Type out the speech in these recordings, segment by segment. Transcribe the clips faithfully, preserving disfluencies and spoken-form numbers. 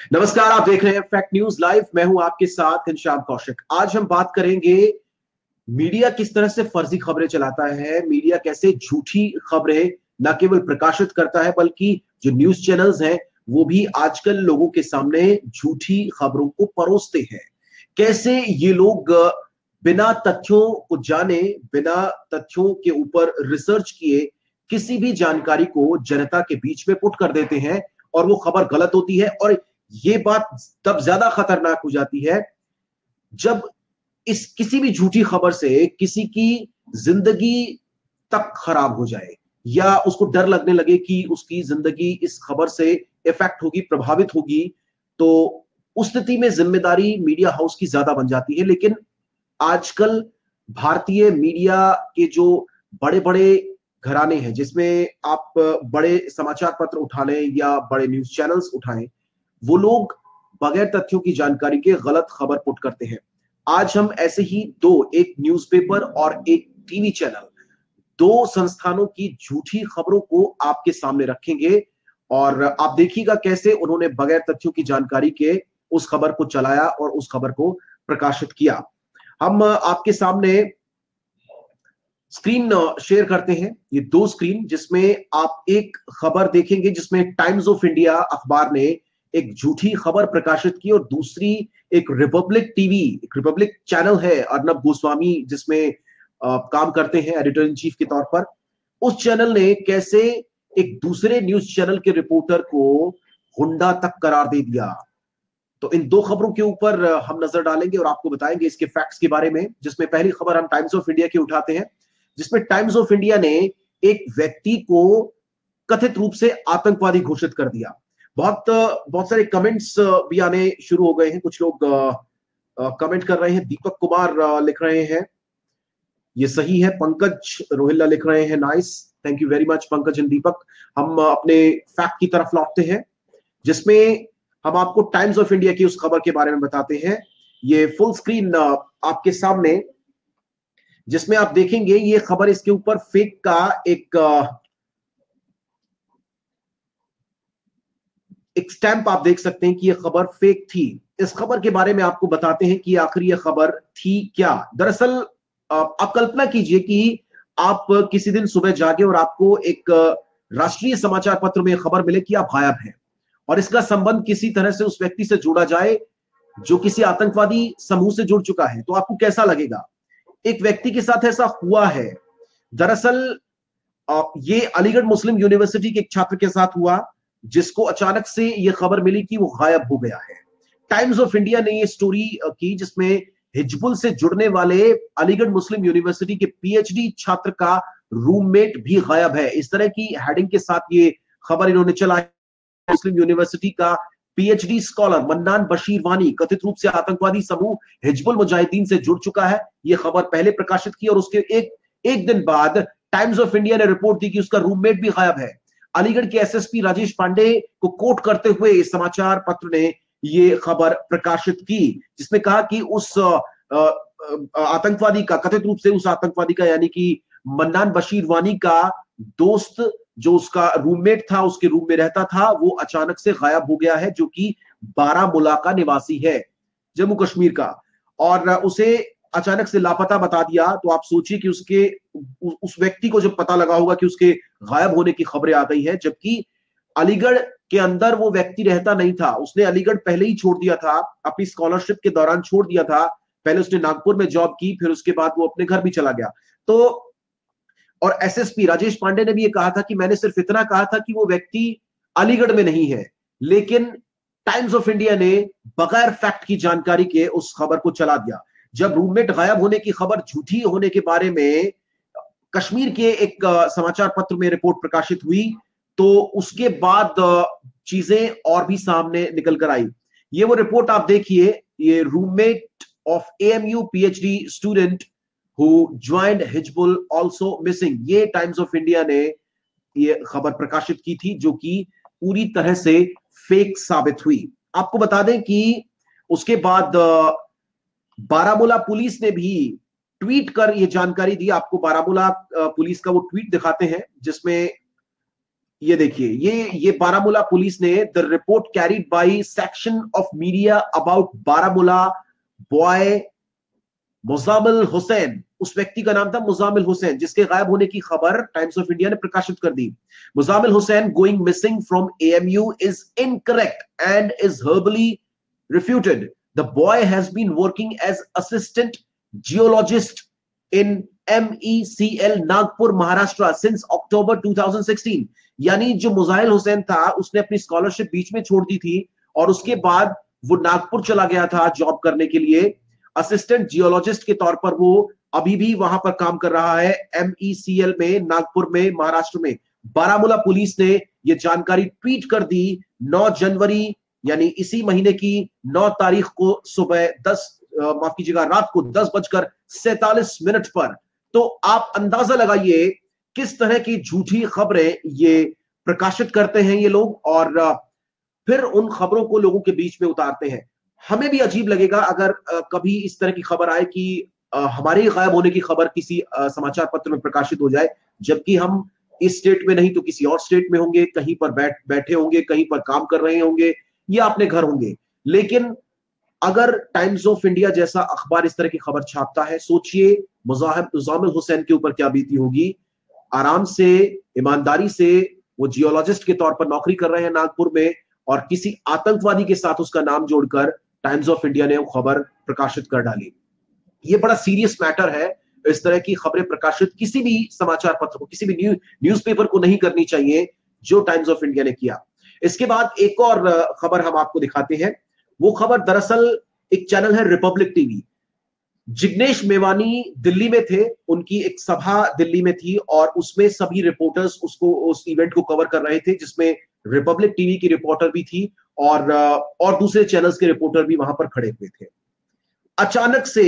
नमस्कार, आप देख रहे हैं फैक्ट न्यूज लाइव। मैं हूं आपके साथ घनश्याम कौशिक। आज हम बात करेंगे मीडिया किस तरह से फर्जी खबरें चलाता है, मीडिया कैसे झूठी खबरें न केवल प्रकाशित करता है बल्कि जो न्यूज चैनल्स हैं वो भी आजकल लोगों के सामने झूठी खबरों को परोसते हैं। कैसे ये लोग बिना तथ्यों को जाने, बिना तथ्यों के ऊपर रिसर्च किए किसी भी जानकारी को जनता के बीच में पुट कर देते हैं और वो खबर गलत होती है। और ये बात तब ज्यादा खतरनाक हो जाती है जब इस किसी भी झूठी खबर से किसी की जिंदगी तक खराब हो जाए या उसको डर लगने लगे कि उसकी जिंदगी इस खबर से इफेक्ट होगी, प्रभावित होगी। तो उस स्थिति में जिम्मेदारी मीडिया हाउस की ज्यादा बन जाती है। लेकिन आजकल भारतीय मीडिया के जो बड़े बड़े घराने हैं, जिसमें आप बड़े समाचार पत्र उठा लें या बड़े न्यूज चैनल्स उठाएं, वो लोग बगैर तथ्यों की जानकारी के गलत खबर पुट करते हैं। आज हम ऐसे ही दो, एक न्यूज़पेपर और एक टीवी चैनल, दो संस्थानों की झूठी खबरों को आपके सामने रखेंगे और आप देखिएगा कैसे उन्होंने बगैर तथ्यों की जानकारी के उस खबर को चलाया और उस खबर को प्रकाशित किया। हम आपके सामने स्क्रीन शेयर करते हैं, ये दो स्क्रीन, जिसमें आप एक खबर देखेंगे जिसमें टाइम्स ऑफ इंडिया अखबार ने एक झूठी खबर प्रकाशित की और दूसरी एक रिपब्लिक टीवी, एक रिपब्लिक चैनल है, अर्नब गोस्वामी जिसमें आ, काम करते हैं एडिटर इन चीफ के तौर पर। उस चैनल ने कैसे एक दूसरे न्यूज चैनल के रिपोर्टर को गुंडा तक करार दे दिया। तो इन दो खबरों के ऊपर हम नजर डालेंगे और आपको बताएंगे इसके फैक्ट्स के बारे में। जिसमें पहली खबर हम टाइम्स ऑफ इंडिया की उठाते हैं, जिसमें टाइम्स ऑफ इंडिया ने एक व्यक्ति को कथित रूप से आतंकवादी घोषित कर दिया। बहुत बहुत सारे कमेंट्स भी आने शुरू हो गए हैं। कुछ लोग कमेंट कर रहे हैं। दीपक कुमार लिख रहे हैं ये सही है। पंकज रोहिल्ला लिख रहे हैं nice, thank you very much Pankaj and Deepak. हम अपने फैक्ट की तरफ लौटते हैं, जिसमें हम आपको टाइम्स ऑफ इंडिया की उस खबर के बारे में बताते हैं। ये फुल स्क्रीन आपके सामने, जिसमें आप देखेंगे ये खबर, इसके ऊपर फेक का एक एक स्टैंप आप देख सकते हैं कि यह खबर फेक थी। इस खबर के बारे में आपको बताते हैं कि आखिर यह खबर थी क्या। दरअसल आप कल्पना कीजिए कि आप किसी दिन सुबह जागे और आपको एक राष्ट्रीय समाचार पत्र में खबर मिले कि आप गायब हैं और इसका संबंध किसी तरह से उस व्यक्ति से जोड़ा जाए जो किसी आतंकवादी समूह से जुड़ चुका है। तो आपको कैसा लगेगा? एक व्यक्ति के साथ ऐसा हुआ है। दरअसल ये अलीगढ़ मुस्लिम यूनिवर्सिटी के एक छात्र के साथ हुआ, जिसको अचानक से यह खबर मिली कि वो गायब हो गया है। टाइम्स ऑफ इंडिया ने ये स्टोरी की जिसमें हिजबुल से जुड़ने वाले अलीगढ़ मुस्लिम यूनिवर्सिटी के पीएचडी छात्र का रूममेट भी गायब है। इस तरह की हेडिंग के साथ ये खबर इन्होंने चलाई। मुस्लिम यूनिवर्सिटी का पीएचडी स्कॉलर मन्नान बशीर वानी कथित रूप से आतंकवादी समूह हिजबुल मुजाहिदीन से जुड़ चुका है। यह खबर पहले प्रकाशित की और उसके एक एक दिन बाद टाइम्स ऑफ इंडिया ने रिपोर्ट दी कि उसका रूममेट भी गायब है। अलीगढ़ के एसएसपी राजेश पांडे को कोट करते हुए इस समाचार पत्र ने यह खबर प्रकाशित की, जिसमें कहा कि उस आतंकवादी का, कथित रूप से उस आतंकवादी का यानी कि मन्नान बशीर वानी का दोस्त, जो उसका रूममेट था, उसके रूम में रहता था, वो अचानक से गायब हो गया है, जो कि बारामूला का निवासी है, जम्मू कश्मीर का, और उसे अचानक से लापता बता दिया। तो आप सोचिए कि उसके उस व्यक्ति को जब पता लगा होगा कि उसके गायब होने की खबरें आ गई है, जबकि अलीगढ़ के अंदर वो व्यक्ति रहता नहीं था। उसने अलीगढ़ पहले ही छोड़ दिया था, अपनी स्कॉलरशिप के दौरान छोड़ दिया था। पहले उसने नागपुर में जॉब की, फिर उसके बाद वो अपने घर भी चला गया। तो और एसएसपी राजेश पांडे ने भी ये कहा था कि मैंने सिर्फ इतना कहा था कि वो व्यक्ति अलीगढ़ में नहीं है, लेकिन टाइम्स ऑफ इंडिया ने बगैर फैक्ट की जानकारी के उस खबर को चला दिया। जब रूममेट गायब होने की खबर झूठी होने के बारे में कश्मीर के एक समाचार पत्र में रिपोर्ट प्रकाशित हुई, तो उसके बाद चीजें और भी सामने निकल कर आई। ये वो रिपोर्ट आप देखिए, ये roommate of AMU PhD student who joined Hizbul also missing, ये टाइम्स ऑफ इंडिया ने ये खबर प्रकाशित की थी, जो कि पूरी तरह से फेक साबित हुई। आपको बता दें कि उसके बाद बारामूला पुलिस ने भी ट्वीट कर ये जानकारी दी। आपको बारामूला पुलिस का वो ट्वीट दिखाते हैं, जिसमें ये देखिए, ये ये बारामूला पुलिस ने the report carried by section of media about Baramulla boy Muzamil Hussain, उस व्यक्ति का नाम था मुजामिल हुसैन, जिसके गायब होने की खबर टाइम्स ऑफ इंडिया ने प्रकाशित कर दी। Muzamil Hussain going missing from AMU is incorrect and is hereby refuted. The boy has been working as assistant geologist in MECL Nagpur Maharashtra since October two thousand sixteen. यानी जो मुजाहिल हुसैन था उसने अपनी स्कॉलरशिप बीच में छोड़ दी थी और उसके बाद वो नागपुर चला गया था जॉब करने के लिए। असिस्टेंट जियोलॉजिस्ट के तौर पर वो अभी भी वहां पर काम कर रहा है एमईसीएल में नागपुर में महाराष्ट्र में। बारामूला पुलिस ने यह जानकारी ट्वीट कर दी नौ जनवरी यानी इसी महीने की नौ तारीख को सुबह दस माफ कीजिएगा रात को दस बजकर सैतालीस मिनट पर। तो आप अंदाजा लगाइए किस तरह की झूठी खबरें ये प्रकाशित करते हैं ये लोग और फिर उन खबरों को लोगों के बीच में उतारते हैं। हमें भी अजीब लगेगा अगर कभी इस तरह की खबर आए कि हमारे गायब होने की खबर किसी समाचार पत्र में प्रकाशित हो जाए, जबकि हम इस स्टेट में नहीं तो किसी और स्टेट में होंगे, कहीं पर बैठ बैठे होंगे, कहीं पर काम कर रहे होंगे या अपने घर होंगे। लेकिन अगर टाइम्स ऑफ इंडिया जैसा अखबार इस तरह की खबर छापता है, सोचिए मुजामिल हुसैन के ऊपर क्या बीती होगी। आराम से ईमानदारी से वो जियोलॉजिस्ट के तौर पर नौकरी कर रहे हैं नागपुर में और किसी आतंकवादी के साथ उसका नाम जोड़कर टाइम्स ऑफ इंडिया ने वो खबर प्रकाशित कर डाली। ये बड़ा सीरियस मैटर है। इस तरह की खबरें प्रकाशित किसी भी समाचार पत्र को, किसी भी न्यू न्यूज़पेपर को नहीं करनी चाहिए जो टाइम्स ऑफ इंडिया ने किया। इसके बाद एक और खबर हम आपको दिखाते हैं। वो खबर दरअसल एक चैनल है रिपब्लिक टीवी। जिग्नेश मेवानी दिल्ली में थे, उनकी एक सभा दिल्ली में थी और उसमें सभी रिपोर्टर्स उसको उस इवेंट को कवर कर रहे थे, जिसमें रिपब्लिक टीवी की रिपोर्टर भी थी और और दूसरे चैनल्स के रिपोर्टर भी वहां पर खड़े हुए थे। अचानक से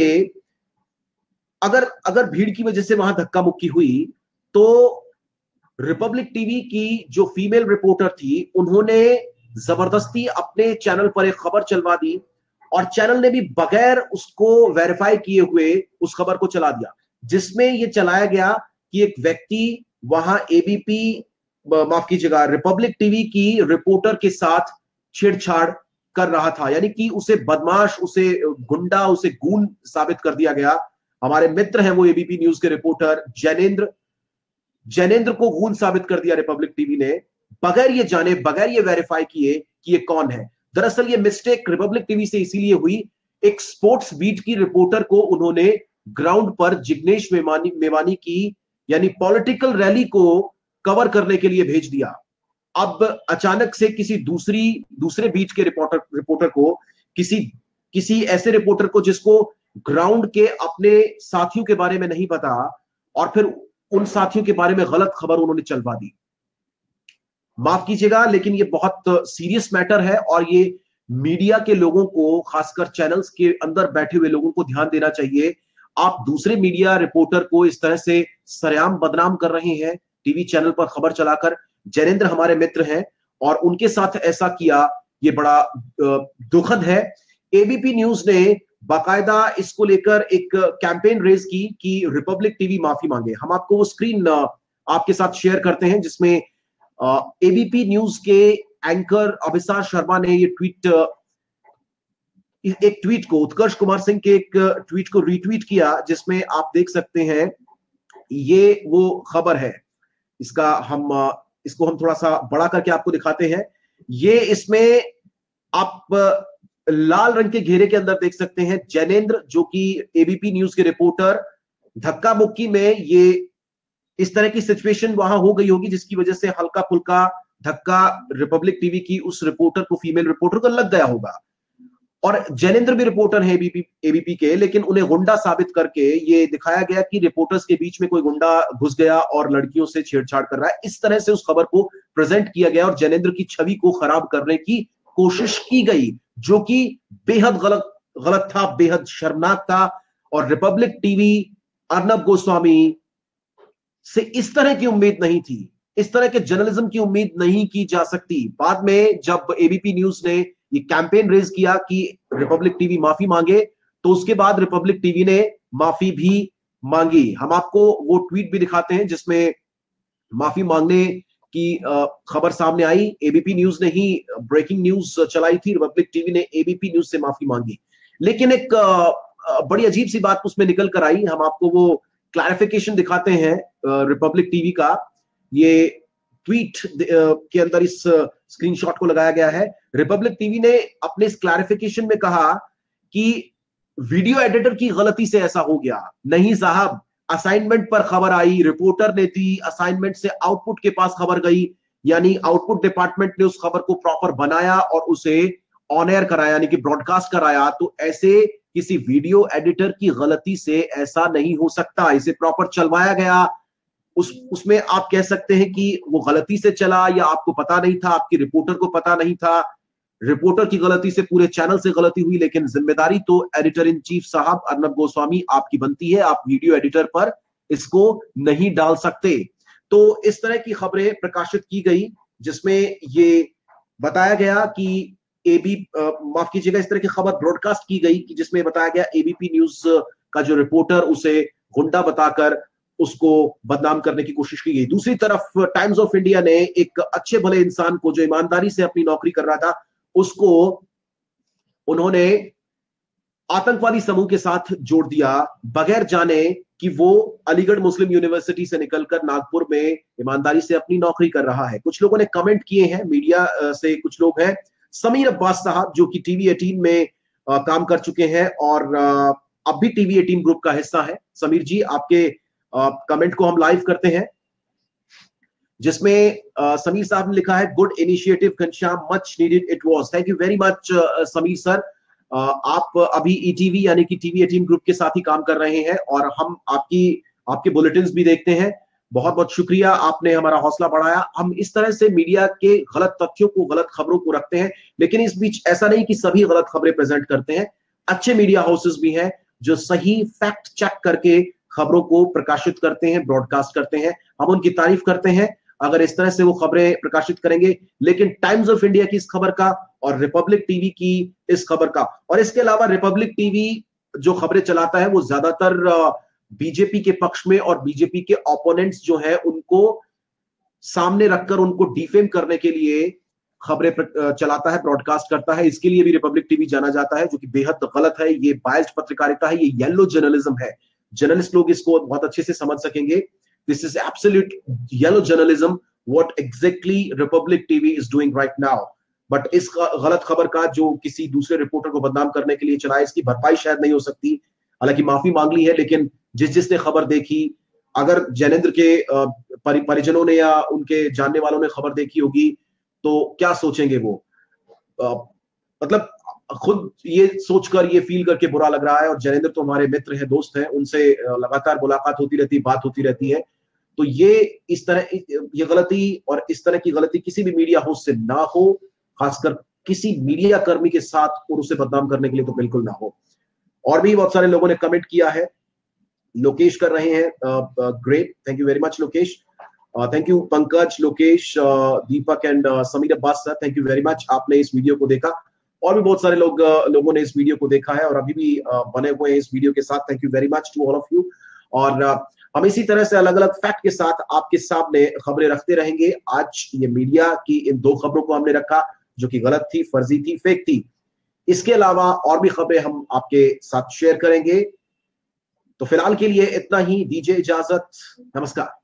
अगर अगर भीड़ की वजह से वहां धक्का मुक्की हुई तो रिपब्लिक टीवी की जो फीमेल रिपोर्टर थी उन्होंने जबरदस्ती अपने चैनल पर एक खबर चलवा दी और चैनल ने भी बगैर उसको वेरीफाई किए हुए उस खबर को चला दिया, जिसमें यह चलाया गया कि एक व्यक्ति वहां एबीपी माफ कीजिएगा रिपब्लिक टीवी की रिपोर्टर के साथ छेड़छाड़ कर रहा था। यानी कि उसे बदमाश, उसे गुंडा, उसे गून साबित कर दिया गया। हमारे मित्र हैं वो एबीपी न्यूज के रिपोर्टर जैनेंद्र जैनेंद्र को गून साबित कर दिया रिपब्लिक टीवी ने, बगैर ये जाने, बगैर ये वेरीफाई किए कि ये कौन है। दरअसल ये मिस्टेक रिपब्लिक टीवी से इसीलिए हुई, एक स्पोर्ट्स बीट की रिपोर्टर को उन्होंने ग्राउंड पर जिग्नेश मेवानी मेवानी की यानी पॉलिटिकल रैली को कवर करने के लिए भेज दिया। अब अचानक से किसी दूसरी दूसरे बीच के रिपोर्टर रिपोर्टर को किसी किसी ऐसे रिपोर्टर को जिसको ग्राउंड के अपने साथियों के बारे में नहीं पता और फिर उन साथियों के बारे में गलत खबर उन्होंने चलवा दी। माफ कीजिएगा लेकिन ये बहुत सीरियस मैटर है और ये मीडिया के लोगों को, खासकर चैनल्स के अंदर बैठे हुए लोगों को ध्यान देना चाहिए। आप दूसरे मीडिया रिपोर्टर को इस तरह से सरेआम बदनाम कर रहे हैं टीवी चैनल पर खबर चलाकर। जैनेंद्र हमारे मित्र हैं और उनके साथ ऐसा किया, ये बड़ा दुखद है। एबीपी न्यूज ने बाकायदा इसको लेकर एक कैंपेन रेज की कि रिपब्लिक टीवी माफी मांगे। हम आपको वो स्क्रीन आपके साथ शेयर करते हैं जिसमें एबीपी न्यूज के एंकर अभिसार शर्मा ने ये ट्वीट एक ट्वीट को उत्कर्ष कुमार सिंह के एक ट्वीट को रीट्वीट किया, जिसमें आप देख सकते हैं ये वो खबर है। इसका हम इसको हम थोड़ा सा बड़ा करके आपको दिखाते हैं। ये इसमें आप लाल रंग के घेरे के अंदर देख सकते हैं जैनेंद्र, जो कि एबीपी न्यूज के रिपोर्टर, धक्का मुक्की में ये इस तरह की सिचुएशन वहां हो गई होगी जिसकी वजह से हल्का फुल्का धक्का रिपब्लिक टीवी की उस रिपोर्टर को, फीमेल रिपोर्टर को लग गया होगा। और जैनेंद्र भी रिपोर्टर है एबीपी एबीपी के, लेकिन उन्हें गुंडा साबित करके ये दिखाया गया कि रिपोर्टर्स के बीच में कोई गुंडा घुस गया और लड़कियों से छेड़छाड़ कर रहा है। इस तरह से उस खबर को प्रेजेंट किया गया और जैनेंद्र की छवि को खराब करने की कोशिश की गई, जो कि बेहद गलत गलत था, बेहद शर्मनाक था। और रिपब्लिक टीवी, अर्नब गोस्वामी से इस तरह की उम्मीद नहीं थी, इस तरह के जर्नलिज्म की उम्मीद नहीं की जा सकती। बाद में जब एबीपी न्यूज ने ये कैंपेन रेज किया कि रिपब्लिक टीवी माफी मांगे, तो उसके बाद रिपब्लिक टीवी ने माफी भी मांगी। हम आपको वो ट्वीट भी दिखाते हैं जिसमें माफी मांगने की खबर सामने आई। एबीपी न्यूज ने ही ब्रेकिंग न्यूज चलाई थी, रिपब्लिक टीवी ने एबीपी न्यूज से माफी मांगी, लेकिन एक बड़ी अजीब सी बात उसमें निकल कर आई। हम आपको वो क्लैरिफिकेशन दिखाते हैं रिपब्लिक टीवी का। ये ट्वीट के अंदर इस स्क्रीनशॉट को लगाया गया है। रिपब्लिक टीवी ने अपने इस क्लैरिफिकेशन में कहा कि वीडियो एडिटर की गलती से ऐसा हो गया। नहीं साहब, असाइनमेंट पर खबर आई, रिपोर्टर ने दी, असाइनमेंट से आउटपुट के पास खबर गई, यानी आउटपुट डिपार्टमेंट ने उस खबर को प्रॉपर बनाया और उसे ऑन एयर कराया, यानी कि ब्रॉडकास्ट कराया। तो ऐसे किसी वीडियो एडिटर की गलती से ऐसा नहीं हो सकता, इसे प्रॉपर चलवाया गया। उस उसमें आप कह सकते हैं कि वो गलती से चला या आपको पता नहीं था, आपकी रिपोर्टर को पता नहीं था, रिपोर्टर की गलती से पूरे चैनल से गलती हुई, लेकिन जिम्मेदारी तो एडिटर इन चीफ साहब अर्नब गोस्वामी आपकी बनती है। आप वीडियो एडिटर पर इसको नहीं डाल सकते। तो इस तरह की खबरें प्रकाशित की गई जिसमें ये बताया गया कि एबी माफ कीजिएगा इस तरह की खबर ब्रॉडकास्ट की गई कि जिसमें बताया गया एबीपी न्यूज का जो रिपोर्टर उसे गुंडा बताकर उसको बदनाम करने की कोशिश की गई। दूसरी तरफ टाइम्स ऑफ इंडिया ने एक अच्छे भले इंसान को जो ईमानदारी से अपनी नौकरी कर रहा था, उसको उन्होंने आतंकवादी समूह के साथ जोड़ दिया, बगैर जाने कि वो अलीगढ़ मुस्लिम यूनिवर्सिटी से निकलकर नागपुर में ईमानदारी से अपनी नौकरी कर रहा है। कुछ लोगों ने कमेंट किए हैं, मीडिया से कुछ लोग हैं। समीर अब्बास साहब जो कि टीवी अठारह में आ, काम कर चुके हैं और आ, अब भी टीवी अठारह ग्रुप का हिस्सा है। समीर जी, आपके आ, कमेंट को हम लाइव करते हैं, जिसमें आ, समीर साहब ने लिखा है, good initiative Ghanshyam, much needed it was. Thank you very much Sameer sir. आप अभी ईटीवी यानी कि टीवी अठारह ग्रुप के साथ ही काम कर रहे हैं और हम आपकी आपके बुलेटिन्स भी देखते हैं। बहुत बहुत शुक्रिया, आपने हमारा हौसला बढ़ाया। हम इस तरह से मीडिया के गलत तथ्यों को, गलत खबरों को रखते हैं, लेकिन इस बीच ऐसा नहीं कि सभी गलत खबरें प्रेजेंट करते हैं। अच्छे मीडिया हाउसेस भी हैं जो सही फैक्ट चेक करके खबरों को प्रकाशित करते हैं, ब्रॉडकास्ट करते हैं। हम उनकी तारीफ करते हैं अगर इस तरह से वो खबरें प्रकाशित करेंगे। लेकिन टाइम्स ऑफ इंडिया की इस खबर का और रिपब्लिक टीवी की इस खबर का, और इसके अलावा रिपब्लिक टीवी जो खबरें चलाता है वो ज्यादातर बीजेपी के पक्ष में और बीजेपी के ओपोनेंट्स जो है उनको सामने रखकर उनको डिफेम करने के लिए खबरें चलाता है, ब्रॉडकास्ट करता है। इसके लिए भी रिपब्लिक टीवी जाना जाता है, जो कि बेहद गलत है। ये बायस्ड पत्रकारिता है, ये येलो जर्नलिज्म है। जर्नलिस्ट लोग इसको बहुत अच्छे से समझ सकेंगे। This is absolute yellow journalism, what exactly Republic TV is doing right now. But इस गलत खबर का जो किसी दूसरे रिपोर्टर को बदनाम करने के लिए चला, इसकी भरपाई शायद नहीं हो सकती। हालांकि माफी मांग ली है, लेकिन जिस जिसने खबर देखी, अगर जैनेंद्र के परिजनों ने या उनके जानने वालों ने खबर देखी होगी तो क्या सोचेंगे वो। आ, मतलब खुद ये सोचकर, ये फील करके बुरा लग रहा है। और जैनेंद्र तो हमारे मित्र हैं, दोस्त हैं, उनसे लगातार मुलाकात होती रहती है, बात होती रहती है। तो ये इस तरह ये गलती और इस तरह की गलती किसी भी मीडिया हाउस से ना हो, खासकर किसी मीडिया कर्मी के साथ, और उसे बदनाम करने के लिए तो बिल्कुल ना हो। और भी बहुत सारे लोगों ने कमेंट किया है। लोकेश कर रहे हैं, great, thank you very much Lokesh. Thank you Pankaj, Lokesh, Deepak and Sameer Abbas sir, thank you very much, आपने इस वीडियो को देखा। और भी बहुत सारे लोग uh, लोगों ने इस वीडियो को देखा है और अभी भी uh, बने हुए हैं इस वीडियो के साथ। Thank you very much to all of you. और uh, हम इसी तरह से अलग अलग फैक्ट के साथ आपके सामने खबरें रखते रहेंगे। आज ये मीडिया की इन दो खबरों को हमने रखा जो कि गलत थी, फर्जी थी, फेक थी। इसके अलावा और भी खबरें हम आपके साथ शेयर करेंगे। तो फिलहाल के लिए इतना ही, दीजिए इजाजत, नमस्कार।